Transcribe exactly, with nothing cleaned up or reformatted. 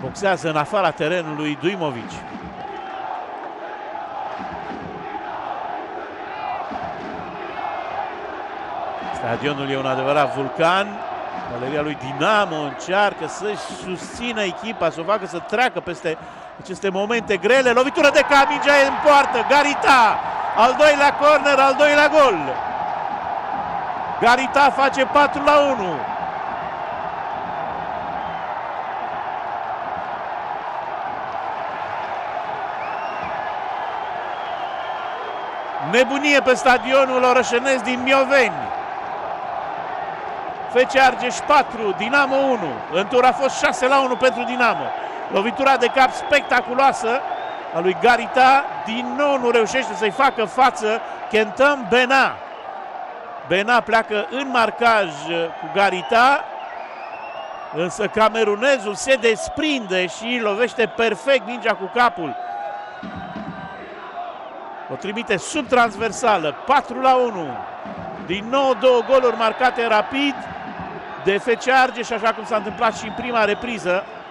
Boxează în afara terenului Dujmovic. Stadionul e un adevărat vulcan. Galeria lui Dinamo încearcă să-și susțină echipa, să o facă să treacă peste aceste momente grele. Lovitură de cap, mingea e în poartă. Garita, al doilea corner, al doilea gol. Garita face patru la unu. Nebunie pe stadionul orășenesc din Mioveni. F C Argeș patru, Dinamo unu. În tur a fost șase la unu pentru Dinamo. Lovitura de cap spectaculoasă a lui Garita. Din nou nu reușește să-i facă față Kentam Bena. Bena pleacă în marcaj cu Garita. Însă camerunezul se desprinde și lovește perfect mingea cu capul. O trimite sub transversală, patru la unu. Din nou două goluri marcate rapid de F C Argeș, așa cum s-a întâmplat și în prima repriză.